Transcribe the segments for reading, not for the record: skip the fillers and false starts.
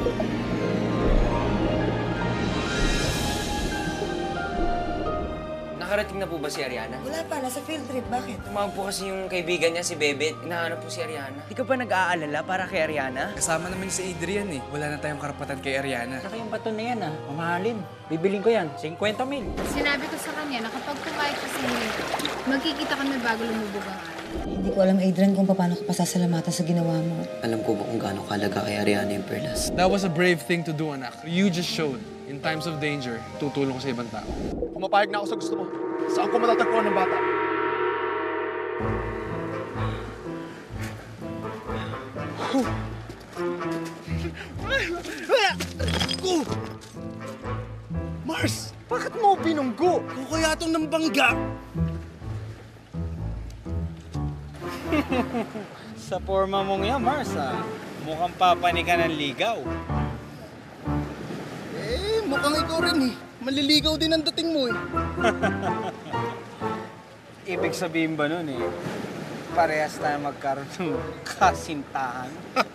Nakarating na po ba si Aryana? Wala pa, nasa field trip. Bakit? Tumawag po kasi yung kaibigan niya, si Bebe. Hinahanap po si Aryana. Di ka ba nag-aalala para kay Aryana? Kasama naman si Adrian eh. Wala na tayong karapatan kay Aryana. Saka yung bato na yan mamahalin. Bibiling ko yan, 50,000. Sinabi ko sa kanya na kapag pumayag ka sa inyo, magkikita kami bago lumubog ang araw. Hindi ko alam, Adrian, kung paano ka pasasalamatan sa ginawa mo. Alam ko ba kung gaano kalaga kay Aryana yung perlas? That was a brave thing to do, anak. You just showed. In times of danger, tutulong ko sa ibang tao. Pumapayag na ako sa gusto mo. Saan ko matatagpuan ng bata? Mars! Bakit mo binunggo? Kung kaya itong ng bangga? Sa forma mong yan, Mars, mukhang papani ka ng ligaw. Mukhang ikaw rin eh. Maliligaw din ang dating mo eh. Ibig sabihin ba nun parehas tayo magkaroon ng kasintahan?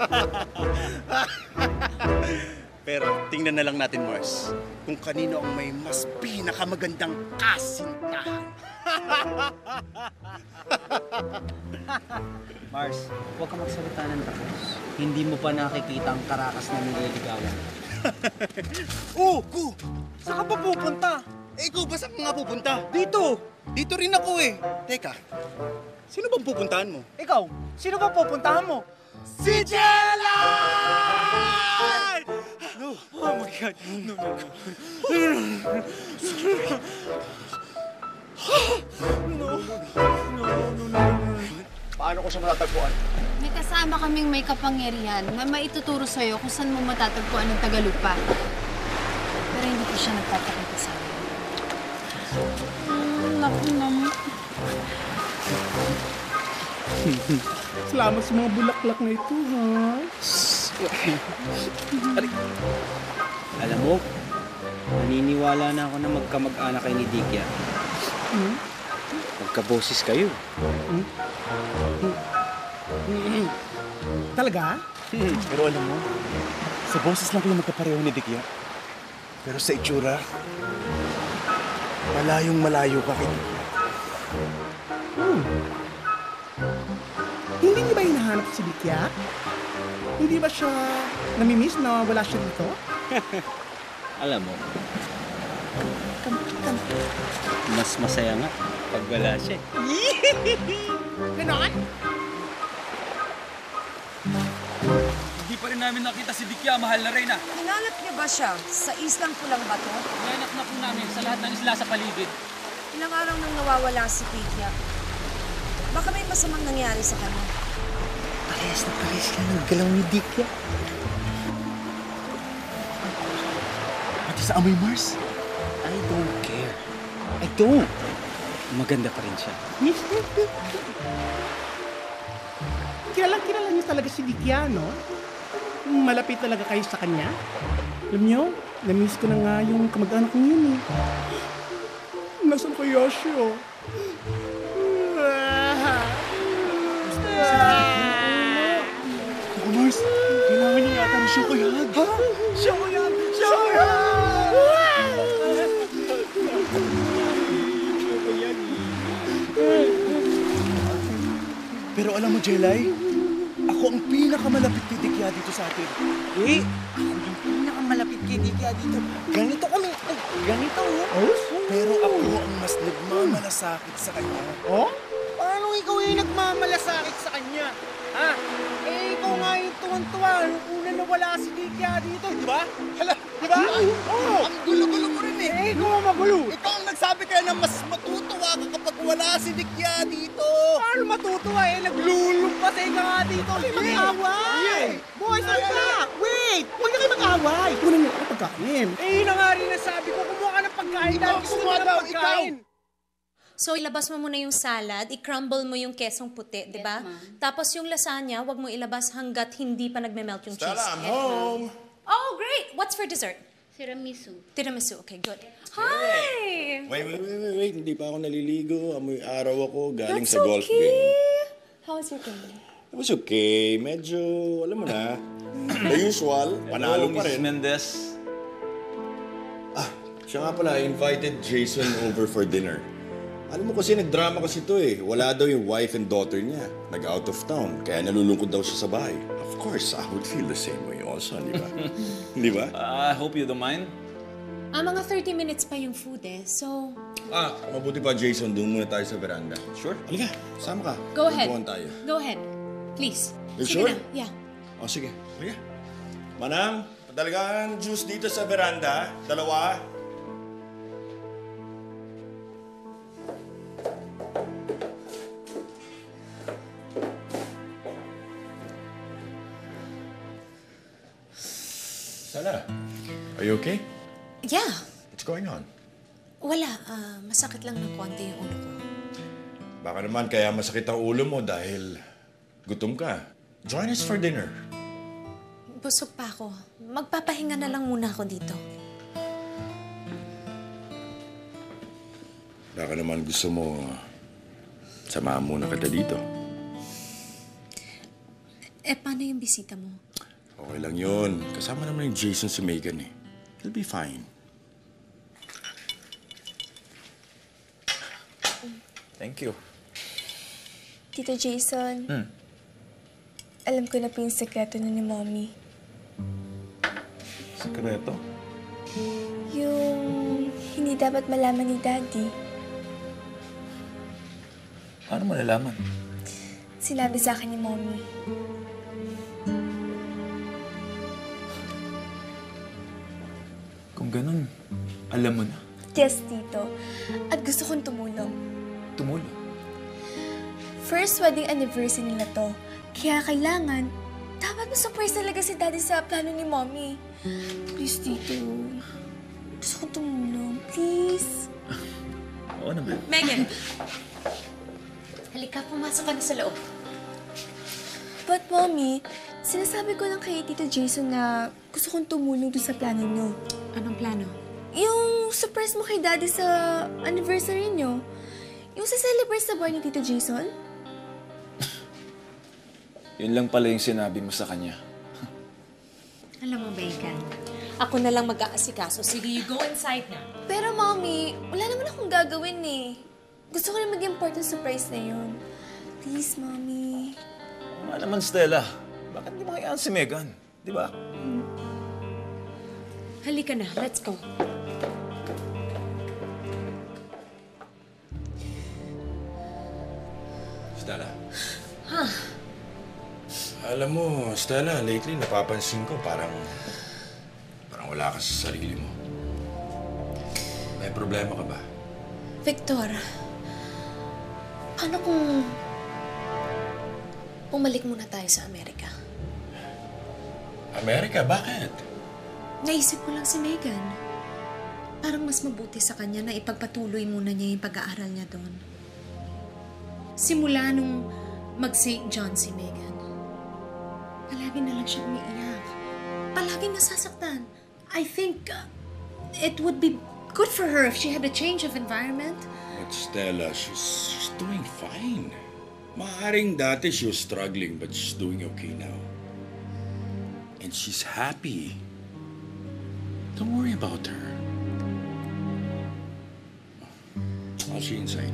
Pero tingnan na lang natin, Mars, kung kanino ang may mas pinakamagandang kasintahan. Mars, huwag ka magsalita ng tapos. Hindi mo pa nakikita ang karakas na nililigawan. Gu! Saan ka pa pupunta? Ikaw ba saan ka nga pupunta? Dito! Dito rin ako eh. Teka, sino bang pupuntahan mo? Ikaw, sino ba pupuntahan mo? Si Stella! No. Oh my God. No. Paano ko siya matatagpuan? May kasama kaming may kapangyarihan na maituturo sa'yo kung saan mo matatagpuan ng Tagalupa. Pero hindi ko siya nagpapakita sa'yo. Naku naman. Salamat sa mga bulaklak na ito, ha? Alam mo, naniniwala na ako na magkamag-anak kayo ni Dikya. Magkaboses kayo. Talaga? Pero alam mo, sa boses lang kayo magkapareho ni Dikya. Pero sa itsura, malayong malayo ka kay Dikya. Hindi niyo ba hinahanap si Dikya? Hindi ba siya namimiss na wala siya dito? Alam mo, mas masaya nga pag wala siya. Ganon? Hindi pa rin namin nakita si Dikya, mahal na Reyna. Hinanap niyo ba siya sa islang Pulang Bato? Hinanap na po namin sa lahat ng isla sa paligid. Ilang araw nang nawawala si Dikya. Baka may masamang nangyari sa kanya. Parehas na parehas lang ang galaw ni Dikya. Pati sa amoy, Mars. I don't care. I don't. Maganda pa rin siya. Kilala niyo talaga si Dikya, no? Malapit talaga kayo sa kanya. Alam niyo, na-miss ko na nga yung kamag-anak niyo yun eh. Nasaan kaya siya? Ako, Mars, kailangan niya yata ng siyokayag. Ha? Siyokayag! Pero alam mo, Jelay, ako ang pinakamalapit kay Dikya dito sa atin. Ako yung pinakamalapit kay Dikya dito. Ganito kami. Ganito. Pero ako ang mas nagmamalasakit sa kanya. Oh? Paano ikaw yung nagmamalasakit sa kanya? Ha? Ikaw nga yung tuwan-tuwa nung una na wala si Dikya dito, di ba? Hala, Di ba? Oo. ang gulo-gulo mo rin eh. Ikaw ang magulo. Ikaw ang nagsabi kaya na mas matutuwa ka kapag wala si Dikya dito. Paano matutuwa naglulumpatay ka nga dito. Huwag kayo mag-away! Boys, ano ba? Wait! Huwag na kayo mag-away! Kunin niyo ako pagkain. Yun na nga rin nasabi ko, kumuha ka ng pagkain dahil gusto mo ng pagkain. So, ilabas mo muna yung salad, i-crumble mo yung kesong puti, di ba? Tapos yung lasagna, wag mo ilabas hanggat hindi pa nagme-melt yung cheese. Stella, I'm home. Oh, great! What's for dessert? Tiramisu. Tiramisu. Okay, good. Hi! Wait. Hindi pa ako naliligo. Amoy araw ako. Galing That's sa golf game. okay. How's your game? It was okay. Medyo, alam mo na, the usual, panalo pa rin. Mendez. Siya nga pala, I invited Jason over for dinner. Alam mo kasi, nagdrama kasi to eh. Wala daw yung wife and daughter niya. Nag-out of town, kaya nalulungkod daw siya sa bahay. Of course, I would feel the same way also, di ba? Di ba? I hope you don't mind. Mga 30 minutes pa yung food eh, so... Mabuti pa, Jason, doon muna tayo sa veranda. Sure. Halika, sama ka. Go ahead. Magbuhan tayo. Go ahead. Please. You Sige sure? na. Yeah. Sige. Halika. Manang, padalagaan juice dito sa veranda. 2. Stella, are you okay? Yeah. What's going on? Wala. Masakit lang ng konti yung ulo ko. Baka naman kaya masakit ang ulo mo dahil gutom ka. Join us for dinner. Busog pa ako. Magpapahinga na lang muna ako dito. Baka naman gusto mo samahan muna kita dito. Paano yung bisita mo? Okay lang yun. Kasama naman yung Jason si Megan eh. He'll be fine. Thank you. Tito Jason, alam ko na po yung sekreto na ni Mommy. Sekreto? Yung hindi dapat malaman ni Daddy. Paano mo nalaman? Sinabi sa akin ni Mommy. Kung ganun, alam mo na. Yes, Tito. At gusto kong tumulong. Tumulong. First wedding anniversary nila to. Kaya kailangan, dapat ma-surprise talaga si Daddy sa plano ni Mommy. Please, Tito. Gusto kong tumulong. Please. Oo naman. Megan! Halika, pumasok ka na sa loob. But, Mommy, sinasabi ko lang kay Tito Jason na gusto kong tumulong doon sa plano niyo. Anong plano? Yung surprise mo kay Daddy sa anniversary niyo. Yung sa-celebrate sa bar ni Tito Jason. Yun lang pala yung sinabi mo sa kanya. Alam mo, Megan, ako na lang mag-aasikaso. Sige, you go inside na. Pero, Mommy, wala naman akong gagawin eh. Gusto ko na maging important surprise na yun. Please, Mommy. Oo nga naman, Stella. Bakit hindi mo kayaan si Megan? Di ba? Halika na, let's go. Stella. Huh? Alam mo, Stella, lately napapansin ko parang wala ka sa sarili mo. May problema ka ba? Victor, paano kung bumalik muna tayo sa Amerika? Amerika? Bakit? Naisip ko lang si Megan. Parang mas mabuti sa kanya na ipagpatuloy muna niya yung pag-aaral niya doon. Simula nung mag-St. John si Megan, palagi na lang siya umiiyak. Palaging nasasaktan. I think it would be good for her if she had a change of environment. But Stella, she's doing fine. Maaaring dati she was struggling, but she's doing okay now. And she's happy. Don't worry about her. I'll see you inside.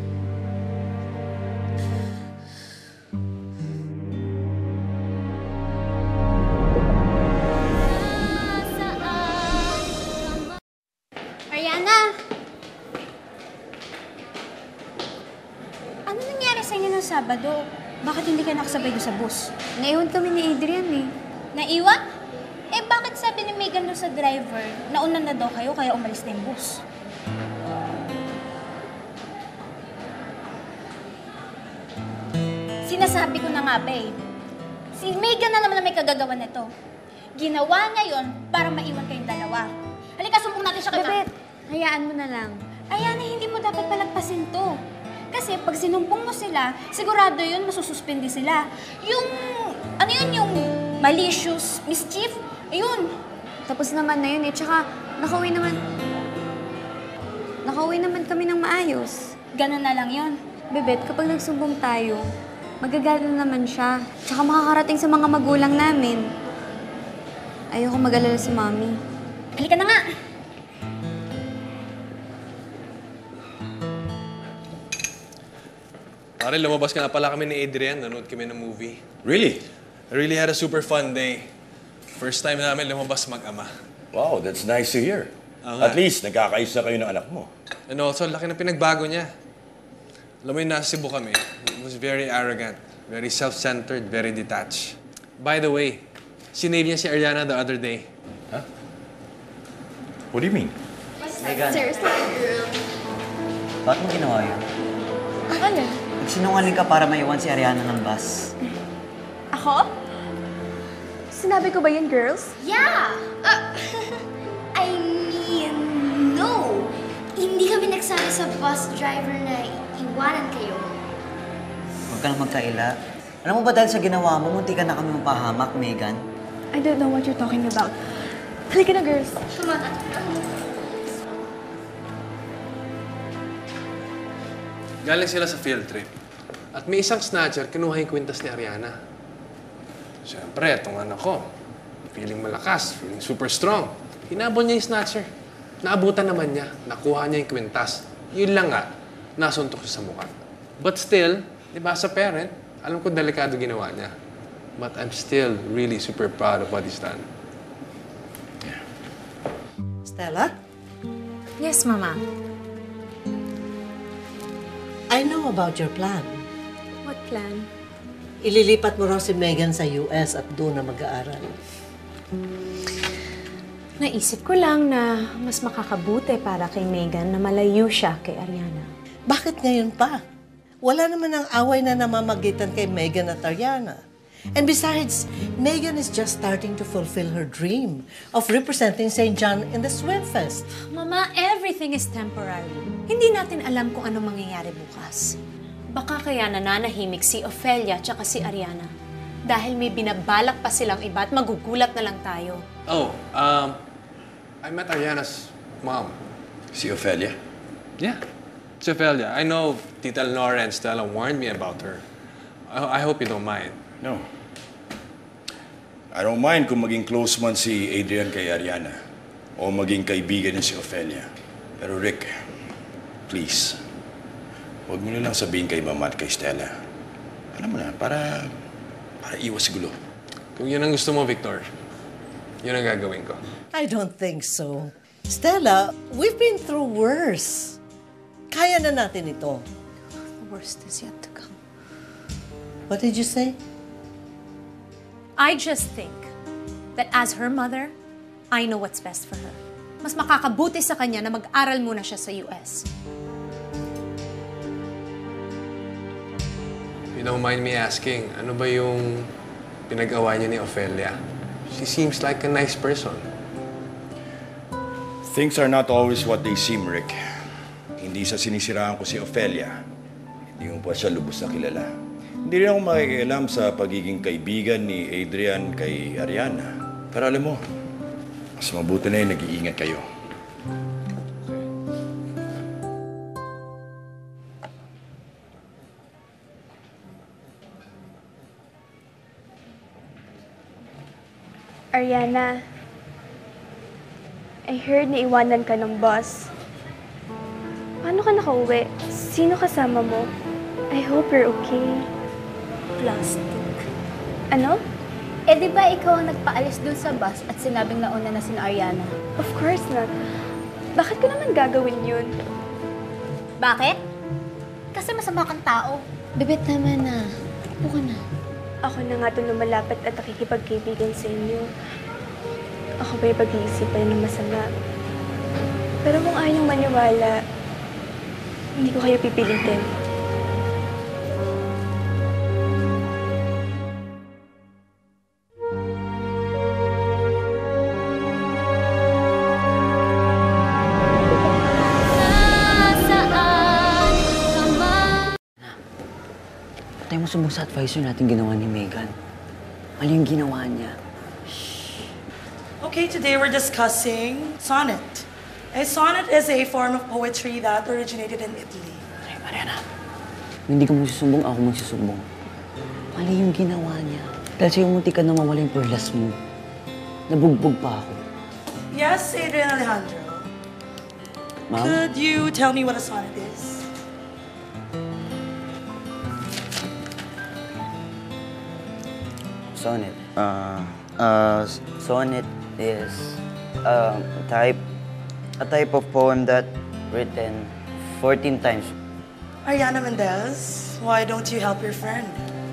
Aryana! Ano nangyari sa inyo ng Sabado? Bakit hindi ka nakasabay doon sa bus? Naiwan kami ni Adrian eh. Naiwan? Bakit sabi ni Megan doon sa driver, nauna na daw kayo kaya umalis na yung bus? Sinasabi ko na nga, babe. Si Megan na naman na may kagagawa nito. Ginawa niya yon para maiwan kayong dalawa. Halika, sumbong natin siya kay Bebet, hayaan mo na lang. Ayan, hindi mo dapat palagpasin to. Kasi pag sinumpong mo sila, sigurado yun, masususpindi sila. Yung, ano yun, yung malicious mischief, ayun. Tapos naman na yun eh. Tsaka, nakauwi naman kami ng maayos. Ganun na lang yun. Bebet, kapag nagsumbong tayo, Magagalit na naman siya. Tsaka makakarating sa mga magulang namin. Ayoko mag-alala si Mommy. Halika na nga! Pare, lumabas ka na pala kami ni Adrian. Nanood kami ng movie. Really? I really had a super fun day. First time namin lumabas mag-ama. Wow, that's nice to hear. At least, nagkakaisa kayo ng anak mo. And also, laki ng pinagbago niya. Alam mo yung nasa Cebu kami, he was very arrogant, very self-centered, very detached. By the way, sinave niya si Aryana the other day. Huh? What do you mean? Megan, Seriously, girl. bakit mo ginawa yun? Ano? Nagsinungaling ka para maiwan si Aryana ng bus. Ako? Sinabi ko ba yun, girls? Yeah! I mean, no! Hindi kami nagsama sa bus driver na iwanan kayo. Huwag ka lang magkaila. Alam mo ba dahil sa ginawa mo, munti ka na kami mapahamak, Megan? I don't know what you're talking about. Halika na, girls. Come on. Galing sila sa field trip. At may isang snatcher, kinuha yung kwintas ni Aryana. Siyempre, itong anak ko, feeling malakas, feeling super strong. Hinabon niya yung snatcher. Naabutan naman niya, nakuha niya yung kwintas. Yun lang nga, nasuntok siya sa mukha. But still, di ba sa parent, alam ko delikado ginawa niya. But I'm still really super proud of what he's done. Stella? Yes, Mama. I know about your plan. What plan? Ililipat mo raw si Megan sa US at doon na mag-aaral. Naisip ko lang na mas makakabuti para kay Megan na malayo siya kay Aryana. Bakit ngayon pa? Wala naman ang away na namamagitan kay Megan at Aryana. And besides, Megan is just starting to fulfill her dream of representing St. John in the Swim Fest. Mama, everything is temporary. Hindi natin alam kung anong mangyayari bukas. Baka kaya nananahimik si Ophelia tsaka si Aryana. Dahil may binabalak pa silang iba at magugulat na lang tayo. Oh, I met Aryana's mom. Si Ophelia? Yeah, it's Ophelia. I know Tita Nora and Stella warned me about her. I hope you don't mind. No. I don't mind kung maging close man si Adrian kay Aryana o maging kaibigan niya si Ophelia. Pero Rick, please, huwag mo na lang sabihin kay Mama at kay Stella. Alam mo na, para iwas gulo. Kung yun ang gusto mo, Victor, yun ang gagawin ko. I don't think so. Stella, we've been through worse. Kaya na natin ito. The worst is yet to come. What did you say? I just think that as her mother, I know what's best for her. Mas makakabuti sa kanya na mag-aral muna siya sa US. You don't mind me asking, ano ba yung pinag-awa niya ni Ophelia? She seems like a nice person. Things are not always what they seem, Rick. Hindi sa sinisiraan ko si Ophelia. Hindi mo pa siya lubos na kilala. Hindi rin ako makikialam sa pagiging kaibigan ni Adrian kay Aryana. Pero alam mo, mas mabuti na yung nag-iingat kayo. Aryana, I heard na iwanan ka ng boss. Paano ka nakauwi? Sino kasama mo? I hope you're okay. Plastic. Ano? Eh di ba ikaw ang nagpaalis dun sa bus at sinabing nauna na si Aryana? Of course not. Bakit ko naman gagawin yun? Bakit? Kasi masama kang tao. Bebet naman na. Upo ka na. Ako na nga ito lumalapat at nakikipagkaibigan sa inyo. Ako ba'y pag-iisipan ng masama? Pero kung ayaw maniwala, hindi ko kayo pipilitin. Patay mo sumbong sa advisor natin ginawa ni Megan. Mali yung ginawa niya. Okay, today we're discussing sonnet. A sonnet is a form of poetry that originated in Italy. Ay, Aryana. Kung hindi ka magsusumbong, ako magsusumbong. Mali yung ginawa niya. Dahil sa'yo munti ka na mawala yung perlas mo. Nabugbog pa ako. Yes, Adrian Alejandro. Ma'am? Could you tell me what a sonnet is? Sonnet. Sonnet is a type of poem that written 14 times. Aryana Mendez, why don't you help your friend?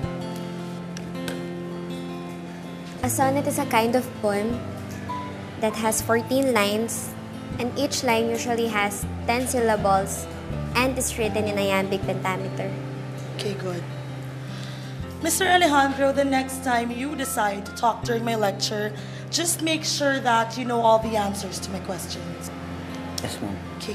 A sonnet is a kind of poem that has 14 lines, and each line usually has 10 syllables and is written in iambic pentameter. Okay, good. Mr. Alejandro, the next time you decide to talk during my lecture, just make sure that you know all the answers to my questions. Yes, ma'am. Okay.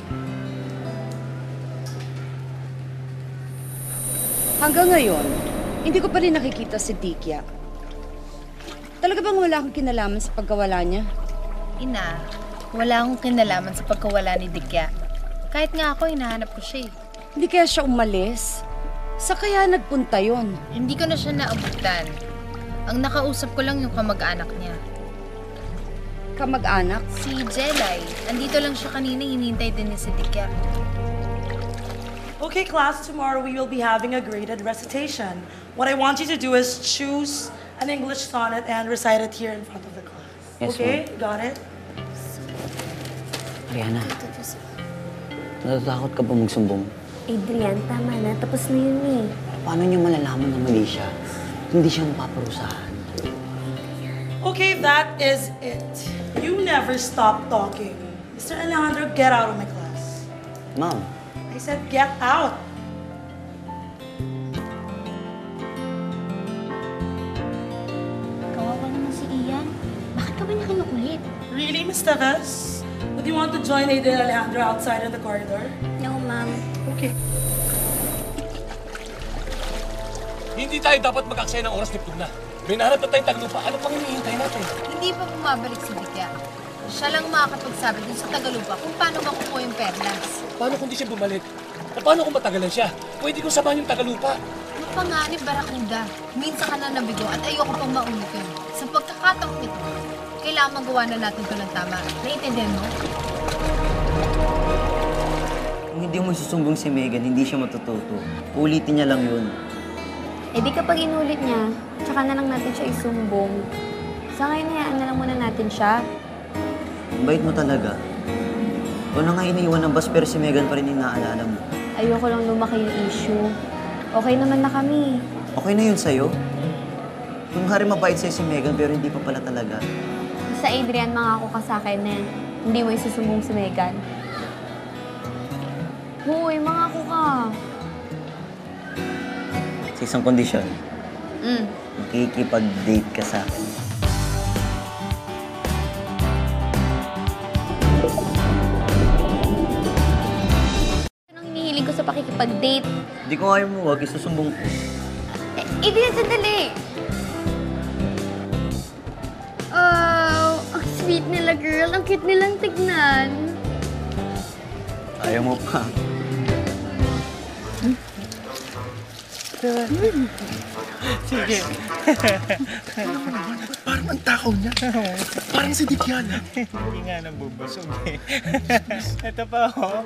Hanggang ngayon, hindi ko pa rin nakikita si Dikya. Talaga bang wala akong kinalaman sa pagkawala niya? Ina, wala akong kinalaman sa pagkawala ni Dikya. Kahit nga ako, hinahanap ko siya eh. Hindi kaya siya umalis? Sa kaya nagpunta yon? Hindi ko na siya naabutan. Ang nakausap ko lang yung kamag-anak niya. Kamag-anak? Si Jelay. Andito lang siya kanina, hinintay din ni si Dikya. Okay, class, tomorrow we will be having a graded recitation. What I want you to do is choose an English sonnet and recite it here in front of the class. Yes, okay, got it? Aryana, natatakot ka ba magsumbong? Adrian, tama na. Tapos na yun eh. Paano niyo malalaman na mali siya? Hindi siya mapaparusahan. Okay, that is it. You never stop talking. Mr. Alejandro, get out of my class. Ma'am. I said get out. Kawawa naman si Ian. Bakit ka ba niya kinukulit? Really, Miss Teves? Would you want to join Adrian Alejandro outside in the corridor? No, ma'am. Okay. Hindi tayo dapat mag-aksaya ng oras, Neptuna. May nahanap na tayong Tagalupa. Ano pang hinihintay natin? Hindi pa bumabalik si Dikya. Siya lang makakapagsabi dun sa Tagalupa kung paano makukuha yung perlas. Paano kung di siya bumalik? O paano kung matagalan siya? Pwede kong samahan yung Tagalupa. Ano panganib, Barakuda? Minsan ka na nabigo at ayoko pang maulitin. Sa pagkakataong ito, kailangan magawa na natin ito ng tama. Naiintindihan mo? Kung hindi mo susumbong si Megan, hindi siya matututo. Ulitin niya lang yun. Eh di kapag inulit niya, tsaka na lang natin siya isumbong. Sa ngayon, hayaan na lang muna natin siya. Ang bait mo talaga. Ikaw na nga iniiwan ng bus pero si Megan pa rin inaalala mo. Ayoko lang lumaki yung issue. Okay naman na kami. Okay na yun sa'yo? Kung hari mabait sa'yo si Megan pero hindi pa pala talaga. Sa Adrian, mangako ka sa akin na hindi mo isusumbong si Megan. Hoy, mangako ka. Sa isang kondisyon. Makikipag-date ka sa akin. Anong hinihiling ko sa pakikipag-date? Hindi ko ayaw mo, huwag isusumbong ko. Adrian, sandali! Oh, ang sweet nila, girl. Ang cute nilang tignan. Ayaw mo pa. Sige. Parang ang takaw niya. Parang si Dikya na. Hindi nga nabubusog eh. Ito pa oh.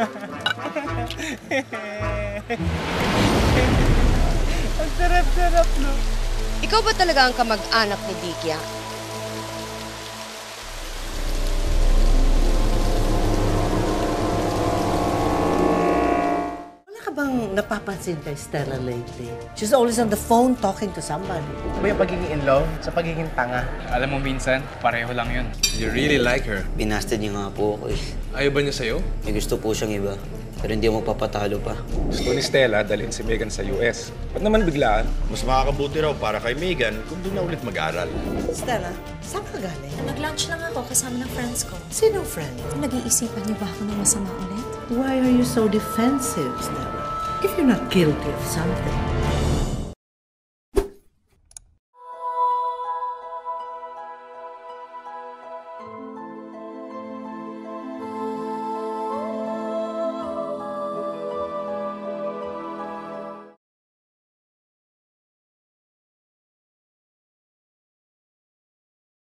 Ang sarap-sarap, no? Ikaw ba talaga ang kamag-anak ni Dikya? Bang napapansin kay Stella lately? She's always on the phone talking to somebody. Ba yung pagiging in love sa pagiging tanga? Alam mo, minsan, pareho lang yun. You really like her? Binasted niya nga po ako eh. Ayaw ba niya sa'yo? May gusto po siyang iba. Pero hindi ako magpapatalo pa. Gusto ni Stella dalhin si Megan sa US. Ba't naman biglaan? Mas makakabuti raw para kay Megan kung doon na ulit mag-aral. Stella, saan ka galing? Nag-lunch lang ako kasama ng friends ko. Sinong friend? Nag-iisipan niyo ba ako ng masama ulit? Why are you so defensive, Stella? If you're not guilty of something,